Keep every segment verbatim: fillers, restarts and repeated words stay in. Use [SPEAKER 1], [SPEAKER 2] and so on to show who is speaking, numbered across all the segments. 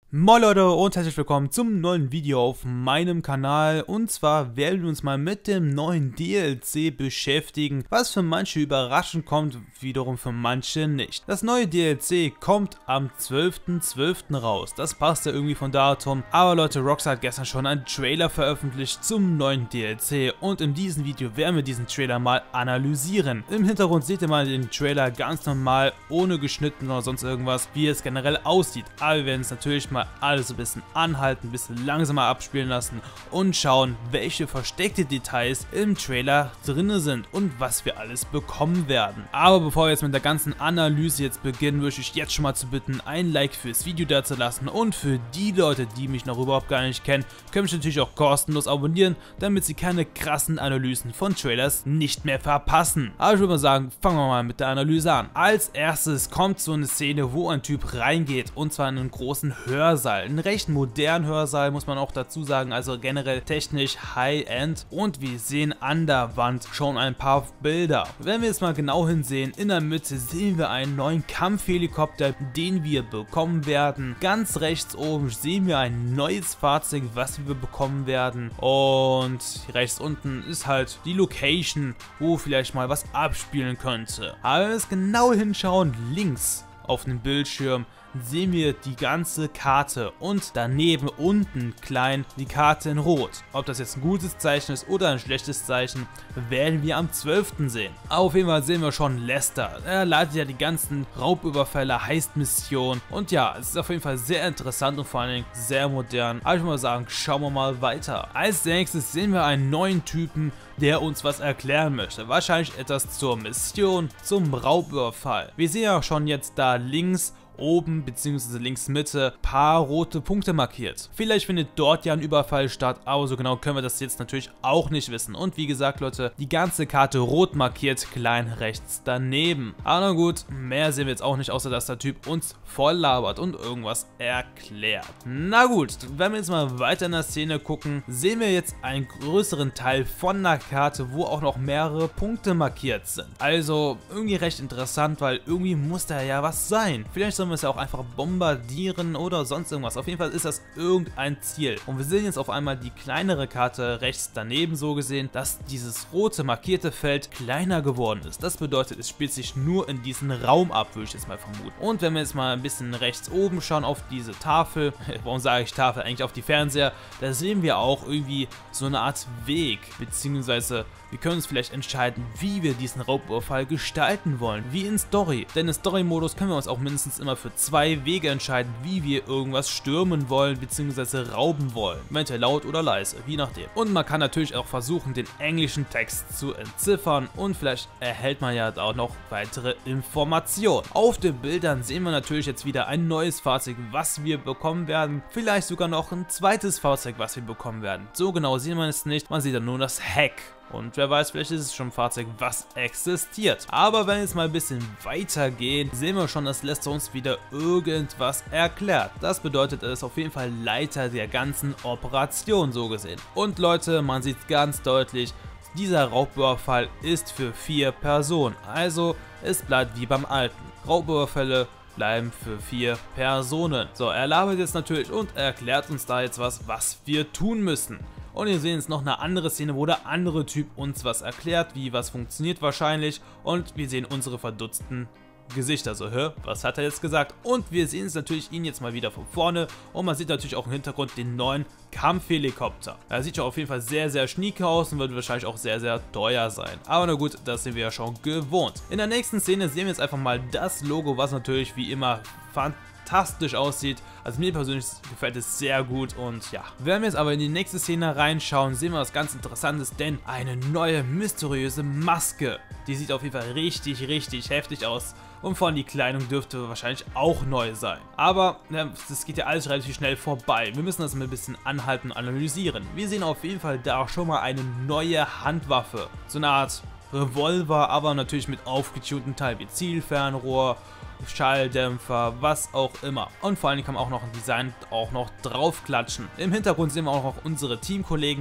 [SPEAKER 1] Moin Leute und herzlich willkommen zum neuen Video auf meinem Kanal, und zwar werden wir uns mal mit dem neuen D L C beschäftigen, was für manche überraschend kommt, wiederum für manche nicht. Das neue D L C kommt am zwölften zwölften raus, das passt ja irgendwie von Datum, aber Leute, Rockstar hat gestern schon einen Trailer veröffentlicht zum neuen D L C und in diesem Video werden wir diesen Trailer mal analysieren. Im Hintergrund seht ihr mal den Trailer ganz normal, ohne geschnitten oder sonst irgendwas, wie es generell aussieht, aber wir werden es natürlich mal alles ein bisschen anhalten, ein bisschen langsamer abspielen lassen und schauen, welche versteckte Details im Trailer drin sind und was wir alles bekommen werden. Aber bevor wir jetzt mit der ganzen Analyse jetzt beginnen, würde ich jetzt schon mal zu bitten, ein Like fürs Video da zu lassen, und für die Leute, die mich noch überhaupt gar nicht kennen, können mich natürlich auch kostenlos abonnieren, damit sie keine krassen Analysen von Trailers nicht mehr verpassen. Aber ich würde mal sagen, fangen wir mal mit der Analyse an. Als erstes kommt so eine Szene, wo ein Typ reingeht, und zwar in einen großen Hörsaal. Ein recht modernen Hörsaal, muss man auch dazu sagen, also generell technisch High-End, und wir sehen an der Wand schon ein paar Bilder. Wenn wir jetzt mal genau hinsehen, in der Mitte sehen wir einen neuen Kampfhelikopter, den wir bekommen werden. Ganz rechts oben sehen wir ein neues Fahrzeug, was wir bekommen werden, und rechts unten ist halt die Location, wo vielleicht mal was abspielen könnte. Aber wenn wir jetzt genau hinschauen, links auf dem Bildschirm sehen wir die ganze Karte und daneben unten klein die Karte in Rot. Ob das jetzt ein gutes Zeichen ist oder ein schlechtes Zeichen, werden wir am zwölften sehen. Auf jeden Fall sehen wir schon Lester. Er leitet ja die ganzen Raubüberfälle, Heist-Missionen, und ja, es ist auf jeden Fall sehr interessant und vor allen Dingen sehr modern. Aber ich würde mal sagen, schauen wir mal weiter. Als nächstes sehen wir einen neuen Typen, der uns was erklären möchte. Wahrscheinlich etwas zur Mission, zum Raubüberfall. Wir sehen ja schon jetzt da links oben bzw. links Mitte paar rote Punkte markiert. Vielleicht findet dort ja ein Überfall statt, aber so genau können wir das jetzt natürlich auch nicht wissen. Und wie gesagt, Leute, die ganze Karte rot markiert, klein rechts daneben. Aber na gut, mehr sehen wir jetzt auch nicht, außer dass der Typ uns voll labert und irgendwas erklärt. Na gut, wenn wir jetzt mal weiter in der Szene gucken, sehen wir jetzt einen größeren Teil von der Karte, wo auch noch mehrere Punkte markiert sind. Also irgendwie recht interessant, weil irgendwie muss da ja was sein. Vielleicht sollen wir es ja auch einfach bombardieren oder sonst irgendwas. Auf jeden Fall ist das irgendein Ziel. Und wir sehen jetzt auf einmal die kleinere Karte rechts daneben, so gesehen, dass dieses rote markierte Feld kleiner geworden ist. Das bedeutet, es spielt sich nur in diesem Raum ab, würde ich jetzt mal vermuten. Und wenn wir jetzt mal ein bisschen rechts oben schauen auf diese Tafel, warum sage ich Tafel, eigentlich auf die Fernseher, da sehen wir auch irgendwie so eine Art Weg, beziehungsweise wir können uns vielleicht entscheiden, wie wir diesen Raubüberfall gestalten wollen, wie in Story. Denn im Story-Modus können wir uns auch mindestens immer für zwei Wege entscheiden, wie wir irgendwas stürmen wollen bzw. rauben wollen. Eventuell laut oder leise, je nachdem. Und man kann natürlich auch versuchen, den englischen Text zu entziffern, und vielleicht erhält man ja auch noch weitere Informationen. Auf den Bildern sehen wir natürlich jetzt wieder ein neues Fahrzeug, was wir bekommen werden. Vielleicht sogar noch ein zweites Fahrzeug, was wir bekommen werden. So genau sieht man es nicht, man sieht dann nur das Heck. Und wer weiß, vielleicht ist es schon ein Fahrzeug, was existiert. Aber wenn wir jetzt mal ein bisschen weiter gehen, sehen wir schon, dass Lester uns wieder irgendwas erklärt. Das bedeutet, er ist auf jeden Fall Leiter der ganzen Operation, so gesehen. Und Leute, man sieht ganz deutlich, dieser Raubüberfall ist für vier Personen. Also, es bleibt wie beim alten. Raubüberfälle bleiben für vier Personen. So, er labert jetzt natürlich und erklärt uns da jetzt was, was wir tun müssen. Und wir sehen jetzt noch eine andere Szene, wo der andere Typ uns was erklärt, wie was funktioniert wahrscheinlich. Und wir sehen unsere verdutzten Gesichter. So, hä, was hat er jetzt gesagt? Und wir sehen es natürlich ihn jetzt mal wieder von vorne. Und man sieht natürlich auch im Hintergrund den neuen Kampfhelikopter. Er sieht ja auf jeden Fall sehr, sehr schnieke aus und wird wahrscheinlich auch sehr, sehr teuer sein. Aber na gut, das sind wir ja schon gewohnt. In der nächsten Szene sehen wir jetzt einfach mal das Logo, was natürlich wie immer fantastisch fantastisch aussieht. Also mir persönlich gefällt es sehr gut, und ja. Wenn wir jetzt aber in die nächste Szene reinschauen, sehen wir was ganz Interessantes, denn eine neue mysteriöse Maske. Die sieht auf jeden Fall richtig, richtig heftig aus. Und vor allem die Kleidung dürfte wahrscheinlich auch neu sein. Aber ja, das geht ja alles relativ schnell vorbei. Wir müssen das mal ein bisschen anhalten und analysieren. Wir sehen auf jeden Fall da schon mal eine neue Handwaffe. So eine Art Revolver, aber natürlich mit aufgetunten Teil wie Zielfernrohr, Schalldämpfer, was auch immer. Und vor allem kann man auch noch ein Design auch noch draufklatschen. Im Hintergrund sehen wir auch noch unsere Teamkollegen,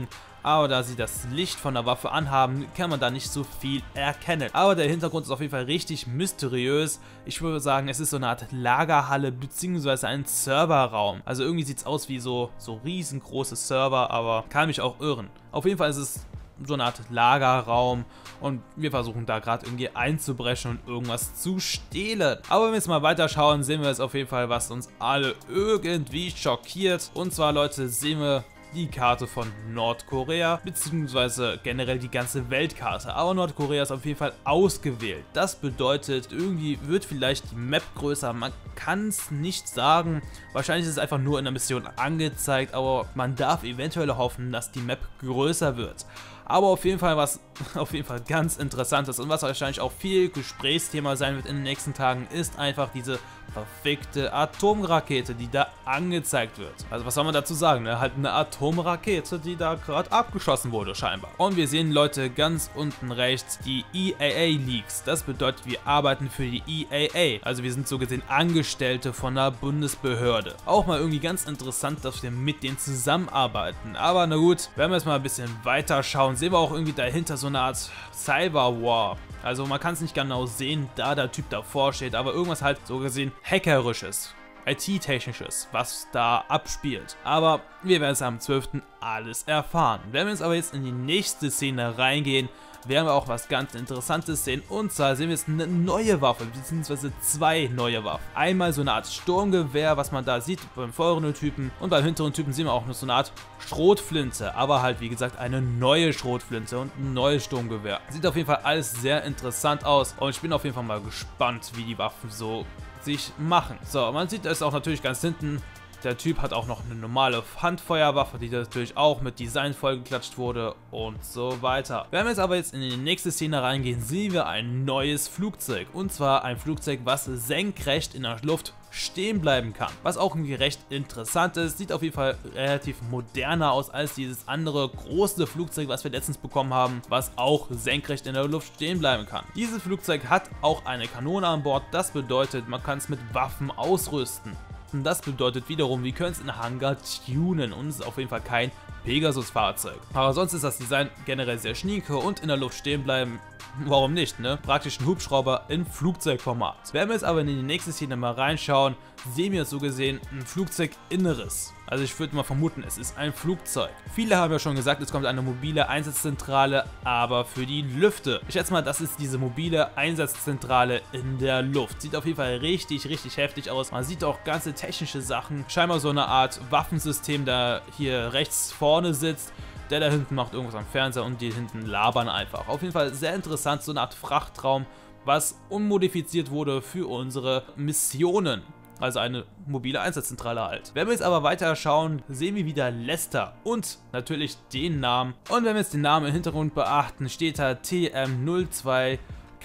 [SPEAKER 1] aber da sie das Licht von der Waffe anhaben, kann man da nicht so viel erkennen. Aber der Hintergrund ist auf jeden Fall richtig mysteriös. Ich würde sagen, es ist so eine Art Lagerhalle bzw. ein Serverraum. Also irgendwie sieht es aus wie so, so riesengroße Server, aber kann mich auch irren. Auf jeden Fall ist es so eine Art Lagerraum und wir versuchen da gerade irgendwie einzubrechen und irgendwas zu stehlen. Aber wenn wir jetzt mal weiterschauen, sehen wir jetzt auf jeden Fall, was uns alle irgendwie schockiert. Und zwar, Leute, sehen wir die Karte von Nordkorea, beziehungsweise generell die ganze Weltkarte. Aber Nordkorea ist auf jeden Fall ausgewählt. Das bedeutet, irgendwie wird vielleicht die Map größer. Man kann es nicht sagen. Wahrscheinlich ist es einfach nur in der Mission angezeigt, aber man darf eventuell hoffen, dass die Map größer wird. Aber auf jeden Fall was auf jeden Fall ganz Interessantes und was wahrscheinlich auch viel Gesprächsthema sein wird in den nächsten Tagen, ist einfach diese verfickte Atomrakete, die da angezeigt wird. Also was soll man dazu sagen, ne? Halt eine Atomrakete, die da gerade abgeschossen wurde scheinbar. Und wir sehen, Leute, ganz unten rechts die E A A-Leaks. Das bedeutet, wir arbeiten für die E A A. Also wir sind so gesehen Angestellte von der Bundesbehörde. Auch mal irgendwie ganz interessant, dass wir mit denen zusammenarbeiten. Aber na gut, wenn wir jetzt mal ein bisschen weiter schauen, sehen wir auch irgendwie dahinter so eine Art Cyberwar. Also man kann es nicht genau sehen, da der Typ davor steht, aber irgendwas halt so gesehen Hackerisches, I T-Technisches, was da abspielt. Aber wir werden es am zwölften alles erfahren. Wenn wir jetzt aber jetzt in die nächste Szene reingehen, werden wir auch was ganz Interessantes sehen. Und zwar sehen wir jetzt eine neue Waffe, beziehungsweise zwei neue Waffen. Einmal so eine Art Sturmgewehr, was man da sieht beim vorherigen Typen. Und beim hinteren Typen sehen wir auch noch so eine Art Schrotflinte. Aber halt, wie gesagt, eine neue Schrotflinte und ein neues Sturmgewehr. Sieht auf jeden Fall alles sehr interessant aus. Und ich bin auf jeden Fall mal gespannt, wie die Waffen so sich machen. So, man sieht es auch natürlich ganz hinten. Der Typ hat auch noch eine normale Handfeuerwaffe, die natürlich auch mit Design vollgeklatscht wurde und so weiter. Wenn wir jetzt aber jetzt in die nächste Szene reingehen, sehen wir ein neues Flugzeug. Und zwar ein Flugzeug, was senkrecht in der Luft stehen bleiben kann. Was auch irgendwie recht interessant ist. Sieht auf jeden Fall relativ moderner aus als dieses andere große Flugzeug, was wir letztens bekommen haben, was auch senkrecht in der Luft stehen bleiben kann. Dieses Flugzeug hat auch eine Kanone an Bord. Das bedeutet, man kann es mit Waffen ausrüsten. Und das bedeutet wiederum, wir können es in Hangar tunen und es ist auf jeden Fall kein Pegasus-Fahrzeug. Aber sonst ist das Design generell sehr schnieke und in der Luft stehen bleiben, warum nicht, ne? Praktisch ein Hubschrauber in Flugzeugformat. Wenn wir jetzt aber in die nächste Szene mal reinschauen, sehen wir so gesehen ein Flugzeuginneres. Also ich würde mal vermuten, es ist ein Flugzeug. Viele haben ja schon gesagt, es kommt eine mobile Einsatzzentrale, aber für die Lüfte. Ich schätze mal, das ist diese mobile Einsatzzentrale in der Luft. Sieht auf jeden Fall richtig, richtig heftig aus. Man sieht auch ganze technische Sachen. Scheinbar so eine Art Waffensystem, da hier rechts vorne sitzt. Der da hinten macht irgendwas am Fernseher und die hinten labern einfach. Auf jeden Fall sehr interessant, so eine Art Frachtraum, was unmodifiziert wurde für unsere Missionen. Also eine mobile Einsatzzentrale halt. Wenn wir jetzt aber weiter schauen, sehen wir wieder Lester und natürlich den Namen. Und wenn wir jetzt den Namen im Hintergrund beachten, steht da T M null zwei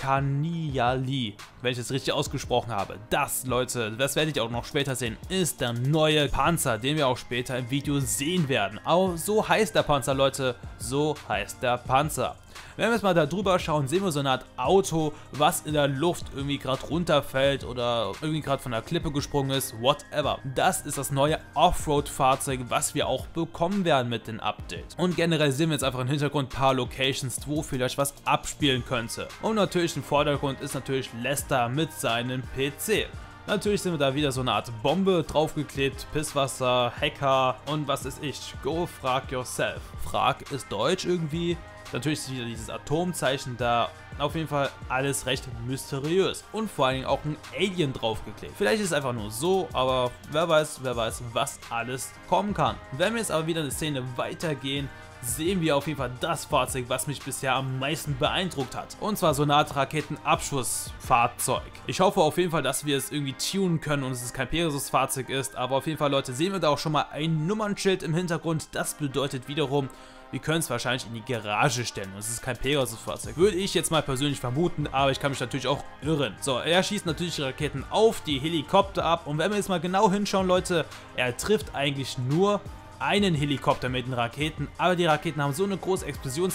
[SPEAKER 1] Kaniali, wenn ich es richtig ausgesprochen habe. Das, Leute, das werdet ihr auch noch später sehen, ist der neue Panzer, den wir auch später im Video sehen werden. Aber so heißt der Panzer, Leute, so heißt der Panzer. Wenn wir jetzt mal da drüber schauen, sehen wir so eine Art Auto, was in der Luft irgendwie gerade runterfällt oder irgendwie gerade von der Klippe gesprungen ist, whatever. Das ist das neue Offroad-Fahrzeug, was wir auch bekommen werden mit dem Update. Und generell sehen wir jetzt einfach im Hintergrund ein paar Locations, wo vielleicht was abspielen könnte. Und natürlich im Vordergrund ist natürlich Lester mit seinem P C. Natürlich sind wir da wieder so eine Art Bombe draufgeklebt, Pisswasser, Hacker und was ist ich. Go frag yourself. Frag ist Deutsch irgendwie. Natürlich ist wieder dieses Atomzeichen da. Auf jeden Fall alles recht mysteriös. Und vor allen Dingen auch ein Alien draufgeklebt. Vielleicht ist es einfach nur so, aber wer weiß, wer weiß, was alles kommen kann. Wenn wir jetzt aber wieder eine Szene weitergehen, sehen wir auf jeden Fall das Fahrzeug, was mich bisher am meisten beeindruckt hat. Und zwar so eine Art Raketenabschussfahrzeug. Ich hoffe auf jeden Fall, dass wir es irgendwie tunen können und es kein Pegasus-Fahrzeug ist. Aber auf jeden Fall, Leute, sehen wir da auch schon mal ein Nummernschild im Hintergrund. Das bedeutet wiederum, wir können es wahrscheinlich in die Garage stellen und es ist kein Pegasus-Fahrzeug. Würde ich jetzt mal persönlich vermuten, aber ich kann mich natürlich auch irren. So, er schießt natürlich die Raketen auf die Helikopter ab und wenn wir jetzt mal genau hinschauen, Leute, er trifft eigentlich nur einen Helikopter mit den Raketen, aber die Raketen haben so eine große Explosionswucht,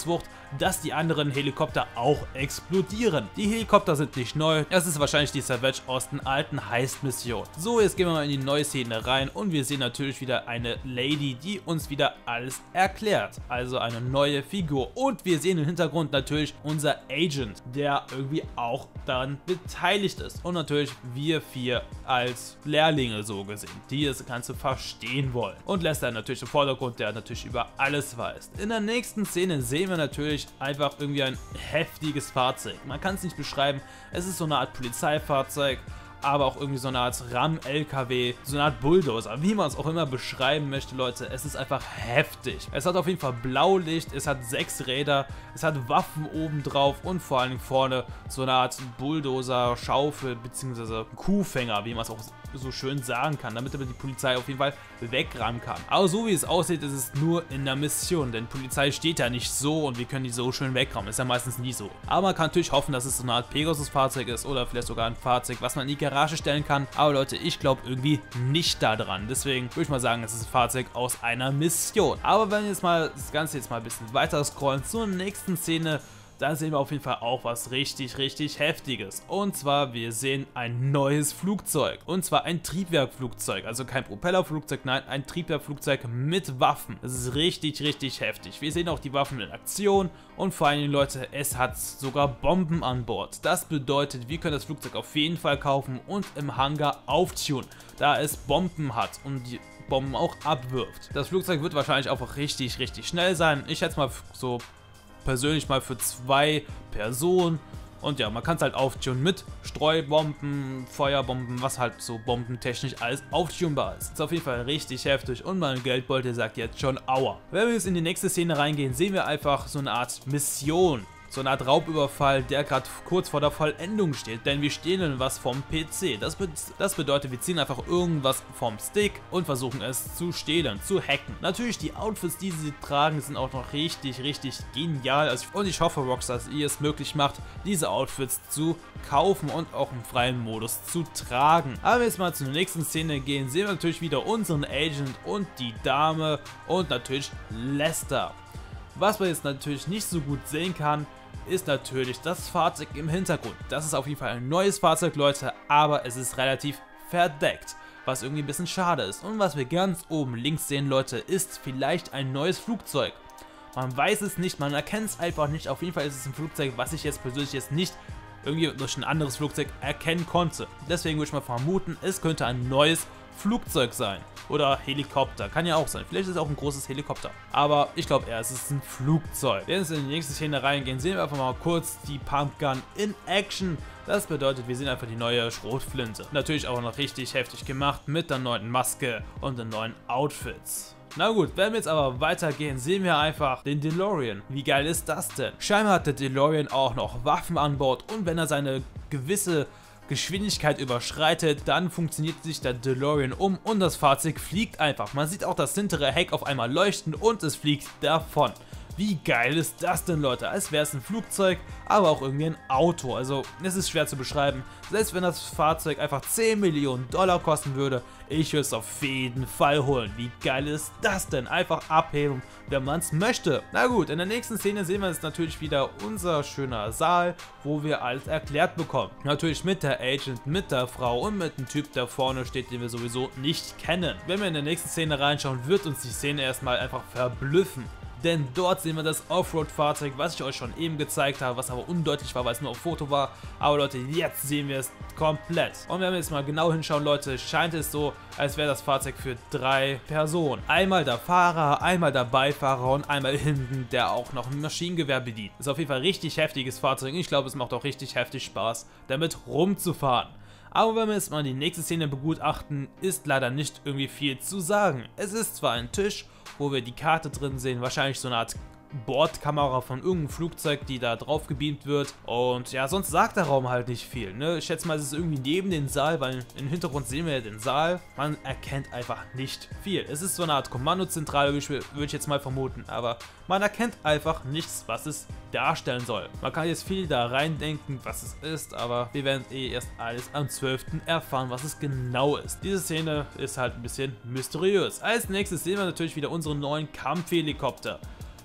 [SPEAKER 1] dass die anderen Helikopter auch explodieren. Die Helikopter sind nicht neu, das ist wahrscheinlich die Savage aus den alten Heist-Missionen. So, jetzt gehen wir mal in die neue Szene rein und wir sehen natürlich wieder eine Lady, die uns wieder alles erklärt. Also eine neue Figur und wir sehen im Hintergrund natürlich unser Agent, der irgendwie auch daran beteiligt ist. Und natürlich wir vier als Lehrlinge so gesehen, die das Ganze verstehen wollen. Und Lester natürlich im Vordergrund, der natürlich über alles weiß. In der nächsten Szene sehen wir natürlich einfach irgendwie ein heftiges Fahrzeug. Man kann es nicht beschreiben, es ist so eine Art Polizeifahrzeug, aber auch irgendwie so eine Art Ram-L K W, so eine Art Bulldozer, wie man es auch immer beschreiben möchte, Leute. Es ist einfach heftig. Es hat auf jeden Fall Blaulicht, es hat sechs Räder, es hat Waffen oben drauf und vor allem vorne so eine Art Bulldozer, Schaufel bzw. Kuhfänger, wie man es auch so schön sagen kann, damit aber die Polizei auf jeden Fall wegrammen kann. Aber so wie es aussieht, ist es nur in der Mission, denn Polizei steht ja nicht so und wir können die so schön wegrammen. Ist ja meistens nie so. Aber man kann natürlich hoffen, dass es so eine Art Pegasus-Fahrzeug ist oder vielleicht sogar ein Fahrzeug, was man in die Garage stellen kann. Aber Leute, ich glaube irgendwie nicht daran. Deswegen würde ich mal sagen, es ist ein Fahrzeug aus einer Mission. Aber wenn wir jetzt mal das Ganze jetzt mal ein bisschen weiter scrollen zur nächsten Szene, dann sehen wir auf jeden Fall auch was richtig, richtig Heftiges. Und zwar, wir sehen ein neues Flugzeug. Und zwar ein Triebwerkflugzeug. Also kein Propellerflugzeug, nein, ein Triebwerkflugzeug mit Waffen. Das ist richtig, richtig heftig. Wir sehen auch die Waffen in Aktion. Und vor allen Dingen, Leute, es hat sogar Bomben an Bord. Das bedeutet, wir können das Flugzeug auf jeden Fall kaufen und im Hangar auftunen, da es Bomben hat und die Bomben auch abwirft. Das Flugzeug wird wahrscheinlich auch richtig, richtig schnell sein. Ich schätze mal so persönlich mal für zwei Personen. Und ja, man kann es halt auftunen mit Streubomben, Feuerbomben, was halt so bombentechnisch alles auftunbar ist. Ist auf jeden Fall richtig heftig und mein Geldbeutel sagt jetzt schon Aua. Wenn wir jetzt in die nächste Szene reingehen, sehen wir einfach so eine Art Mission. So eine Art Raubüberfall, der gerade kurz vor der Vollendung steht, denn wir stehlen was vom P C. Das, be das bedeutet, wir ziehen einfach irgendwas vom Stick und versuchen es zu stehlen, zu hacken. Natürlich, die Outfits, die sie tragen, sind auch noch richtig, richtig genial. Also, und ich hoffe, Rockstar, dass ihr es möglich macht, diese Outfits zu kaufen und auch im freien Modus zu tragen. Aber wenn wir jetzt mal zur nächsten Szene gehen, sehen wir natürlich wieder unseren Agent und die Dame und natürlich Lester. Was man jetzt natürlich nicht so gut sehen kann, ist natürlich das Fahrzeug im Hintergrund. Das ist auf jeden Fall ein neues Fahrzeug, Leute, aber es ist relativ verdeckt, was irgendwie ein bisschen schade ist. Und was wir ganz oben links sehen, Leute, ist vielleicht ein neues Flugzeug. Man weiß es nicht, man erkennt es einfach nicht. Auf jeden Fall ist es ein Flugzeug, was ich jetzt persönlich jetzt nicht irgendwie durch ein anderes Flugzeug erkennen konnte. Deswegen würde ich mal vermuten, es könnte ein neues Flugzeug sein. Oder Helikopter, kann ja auch sein. Vielleicht ist es auch ein großes Helikopter. Aber ich glaube eher, es ist ein Flugzeug. Wenn wir jetzt in die nächste Szene reingehen, sehen wir einfach mal kurz die Pumpgun in Action. Das bedeutet, wir sehen einfach die neue Schrotflinte. Natürlich auch noch richtig heftig gemacht mit der neuen Maske und den neuen Outfits. Na gut, wenn wir jetzt aber weitergehen, sehen wir einfach den DeLorean. Wie geil ist das denn? Scheinbar hat der DeLorean auch noch Waffen an Bord und wenn er seine gewisse Geschwindigkeit überschreitet, dann funktioniert sich der DeLorean um und das Fahrzeug fliegt einfach. Man sieht auch das hintere Heck auf einmal leuchten und es fliegt davon. Wie geil ist das denn, Leute? Als wäre es ein Flugzeug, aber auch irgendwie ein Auto. Also, es ist schwer zu beschreiben. Selbst wenn das Fahrzeug einfach zehn Millionen Dollar kosten würde, ich würde es auf jeden Fall holen. Wie geil ist das denn? Einfach abheben, wenn man es möchte. Na gut, in der nächsten Szene sehen wir jetzt natürlich wieder unser schöner Saal, wo wir alles erklärt bekommen. Natürlich mit der Agent, mit der Frau und mit dem Typ, der vorne steht, den wir sowieso nicht kennen. Wenn wir in der nächsten Szene reinschauen, wird uns die Szene erstmal einfach verblüffen. Denn dort sehen wir das Offroad-Fahrzeug, was ich euch schon eben gezeigt habe, was aber undeutlich war, weil es nur auf Foto war. Aber Leute, jetzt sehen wir es komplett. Und wenn wir jetzt mal genau hinschauen, Leute, scheint es so, als wäre das Fahrzeug für drei Personen. Einmal der Fahrer, einmal der Beifahrer und einmal hinten, der auch noch ein Maschinengewehr bedient. Ist auf jeden Fall ein richtig heftiges Fahrzeug. Ich glaube, es macht auch richtig heftig Spaß, damit rumzufahren. Aber wenn wir jetzt mal die nächste Szene begutachten, ist leider nicht irgendwie viel zu sagen. Es ist zwar ein Tisch, wo wir die Karte drin sehen, wahrscheinlich so eine Art Bordkamera von irgendeinem Flugzeug, die da drauf gebeamt wird. Und ja, sonst sagt der Raum halt nicht viel, ne? Ich schätze mal, es ist irgendwie neben den Saal, weil im Hintergrund sehen wir ja den Saal. Man erkennt einfach nicht viel. Es ist so eine Art Kommandozentrale, würde ich jetzt mal vermuten, aber man erkennt einfach nichts, was es darstellen soll. Man kann jetzt viel da reindenken, was es ist, aber wir werden eh erst alles am zwölften erfahren, was es genau ist. Diese Szene ist halt ein bisschen mysteriös. Als nächstes sehen wir natürlich wieder unseren neuen Kampfhelikopter.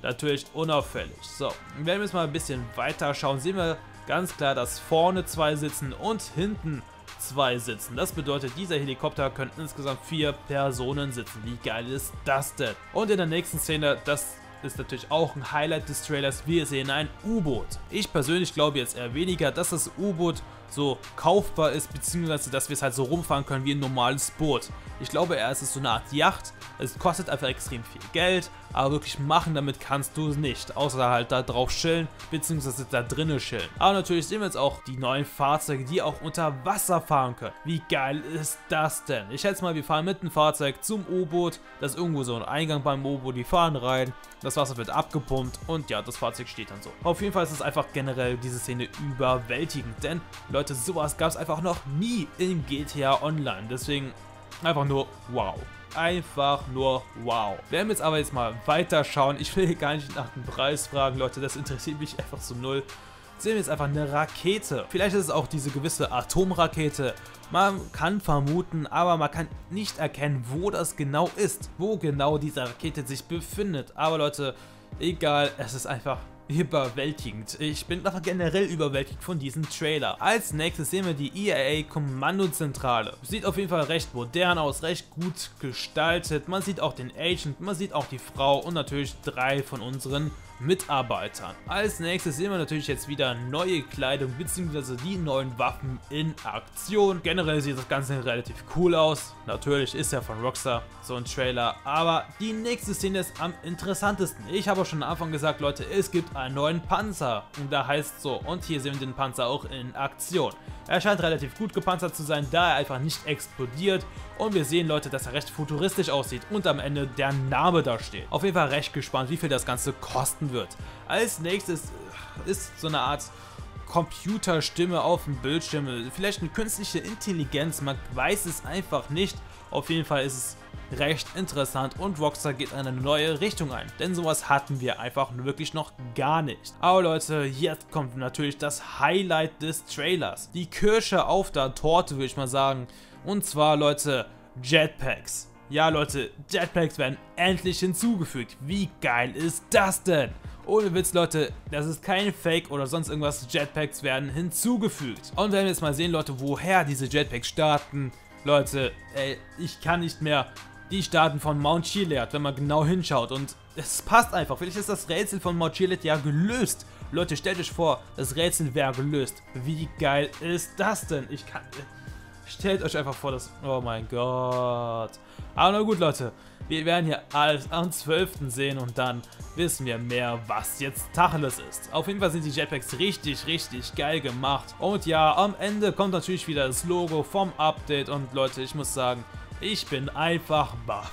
[SPEAKER 1] natürlich unauffällig. So, wenn wir jetzt mal ein bisschen weiter schauen, sehen wir ganz klar, dass vorne zwei sitzen und hinten zwei sitzen. Das bedeutet, dieser Helikopter können insgesamt vier Personen sitzen. Wie geil ist das denn? Und in der nächsten Szene, das ist natürlich auch ein Highlight des Trailers, wir sehen ein U-Boot. Ich persönlich glaube jetzt eher weniger, dass das U-Boot so kaufbar ist, beziehungsweise dass wir es halt so rumfahren können wie ein normales Boot. Ich glaube eher, es ist so eine Art Yacht. Es kostet einfach extrem viel Geld, aber wirklich machen damit kannst du es nicht, außer halt da drauf chillen, beziehungsweise da drinnen chillen. Aber natürlich sehen wir jetzt auch die neuen Fahrzeuge, die auch unter Wasser fahren können. Wie geil ist das denn? Ich schätze mal, wir fahren mit dem Fahrzeug zum U-Boot, das ist irgendwo so ein Eingang beim U-Boot, die fahren rein, das Wasser wird abgepumpt und ja, das Fahrzeug steht dann so. Auf jeden Fall ist es einfach generell diese Szene überwältigend, denn Leute, sowas gab es einfach noch nie in G T A Online, deswegen einfach nur wow. Einfach nur wow. Werden wir jetzt aber jetzt mal weiter schauen. Ich will hier gar nicht nach dem Preis fragen, Leute, das interessiert mich einfach so null. Sehen wir jetzt einfach eine Rakete. Vielleicht ist es auch diese gewisse Atomrakete. Man kann vermuten, aber man kann nicht erkennen, wo das genau ist. Wo genau diese Rakete sich befindet. Aber Leute, egal, es ist einfach überwältigend. Ich bin einfach generell überwältigt von diesem Trailer. Als nächstes sehen wir die E A A-Kommandozentrale. Sieht auf jeden Fall recht modern aus, recht gut gestaltet. Man sieht auch den Agent, man sieht auch die Frau und natürlich drei von unseren Mitarbeitern. Als nächstes sehen wir natürlich jetzt wieder neue Kleidung bzw. die neuen Waffen in Aktion. Generell sieht das Ganze relativ cool aus. Natürlich ist ja von Rockstar so ein Trailer, aber die nächste Szene ist am interessantesten. Ich habe auch schon am Anfang gesagt, Leute, es gibt einen neuen Panzer und da heißt so, und hier sehen wir den Panzer auch in Aktion. Er scheint relativ gut gepanzert zu sein, da er einfach nicht explodiert und wir sehen, Leute, dass er recht futuristisch aussieht und am Ende der Name da steht. Auf jeden Fall recht gespannt, wie viel das Ganze kosten wird. Als nächstes ist so eine Art Computerstimme auf dem Bildschirm, vielleicht eine künstliche Intelligenz, man weiß es einfach nicht. Auf jeden Fall ist es recht interessant und Rockstar geht in eine neue Richtung ein, denn sowas hatten wir einfach wirklich noch gar nicht. Aber Leute, jetzt kommt natürlich das Highlight des Trailers. Die Kirsche auf der Torte, würde ich mal sagen. Und zwar, Leute, Jetpacks. Ja, Leute, Jetpacks werden endlich hinzugefügt. Wie geil ist das denn? Ohne Witz, Leute, das ist kein Fake oder sonst irgendwas. Jetpacks werden hinzugefügt. Und wenn wir jetzt mal sehen, Leute, woher diese Jetpacks starten. Leute, ey, ich kann nicht mehr. Die starten von Mount Chiliad, wenn man genau hinschaut. Und es passt einfach. Vielleicht ist das Rätsel von Mount Chiliad ja gelöst. Leute, stellt euch vor, das Rätsel wäre gelöst. Wie geil ist das denn? Ich kann... Stellt euch einfach vor, das... Oh mein Gott. Aber na gut, Leute. Wir werden hier alles am zwölften sehen und dann wissen wir mehr, was jetzt Tacheles ist. Auf jeden Fall sind die Jetpacks richtig, richtig geil gemacht. Und ja, am Ende kommt natürlich wieder das Logo vom Update. Und Leute, ich muss sagen, ich bin einfach baff,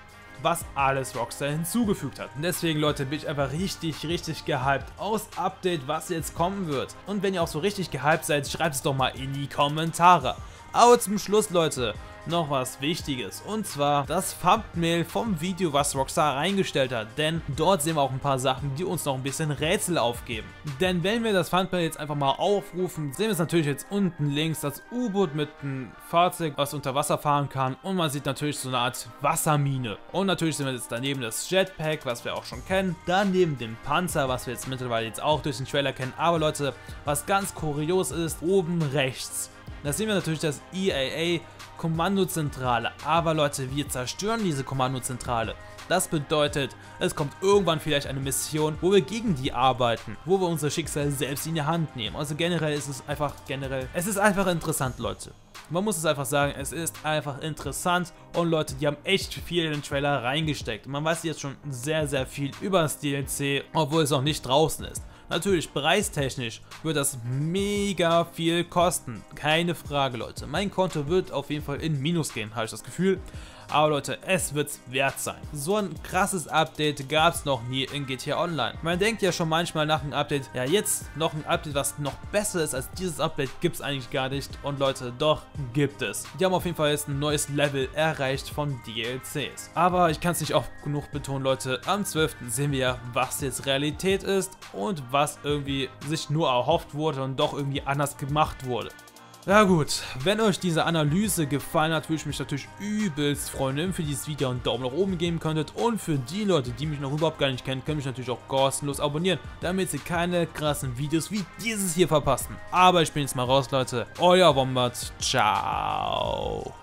[SPEAKER 1] was alles Rockstar hinzugefügt hat. Und deswegen, Leute, bin ich einfach richtig, richtig gehypt aus Update, was jetzt kommen wird. Und wenn ihr auch so richtig gehypt seid, schreibt es doch mal in die Kommentare. Aber zum Schluss, Leute, noch was Wichtiges, und zwar das Thumbnail vom Video, was Rockstar reingestellt hat, denn dort sehen wir auch ein paar Sachen, die uns noch ein bisschen Rätsel aufgeben. Denn wenn wir das Thumbnail jetzt einfach mal aufrufen, sehen wir es natürlich jetzt unten links, das U-Boot mit einem Fahrzeug, was unter Wasser fahren kann, und man sieht natürlich so eine Art Wassermine. Und natürlich sehen wir jetzt daneben das Jetpack, was wir auch schon kennen, daneben den Panzer, was wir jetzt mittlerweile jetzt auch durch den Trailer kennen. Aber Leute, was ganz kurios ist, oben rechts, da sehen wir natürlich das E A A Kommandozentrale, aber Leute, wir zerstören diese Kommandozentrale. Das bedeutet, es kommt irgendwann vielleicht eine Mission, wo wir gegen die arbeiten, wo wir unser Schicksal selbst in die Hand nehmen. Also generell ist es einfach generell, es ist einfach interessant, Leute. Man muss es einfach sagen, es ist einfach interessant und Leute, die haben echt viel in den Trailer reingesteckt. Man weiß jetzt schon sehr, sehr viel über das D L C, obwohl es noch nicht draußen ist. Natürlich, preistechnisch wird das mega viel kosten. Keine Frage, Leute. Mein Konto wird auf jeden Fall in Minus gehen, habe ich das Gefühl. Aber Leute, es wird's wert sein. So ein krasses Update gab es noch nie in G T A Online. Man denkt ja schon manchmal nach einem Update, ja jetzt noch ein Update, was noch besser ist als dieses Update, gibt es eigentlich gar nicht. Und Leute, doch gibt es. Die haben auf jeden Fall jetzt ein neues Level erreicht von D L Cs. Aber ich kann es nicht oft genug betonen, Leute, am zwölften sehen wir ja, was jetzt Realität ist und was irgendwie sich nur erhofft wurde und doch irgendwie anders gemacht wurde. Ja gut, wenn euch diese Analyse gefallen hat, würde ich mich natürlich übelst freuen, wenn ihr für dieses Video einen Daumen nach oben geben könntet. Und für die Leute, die mich noch überhaupt gar nicht kennen, können mich natürlich auch kostenlos abonnieren, damit sie keine krassen Videos wie dieses hier verpassen. Aber ich bin jetzt mal raus, Leute. Euer Wombat. Ciao.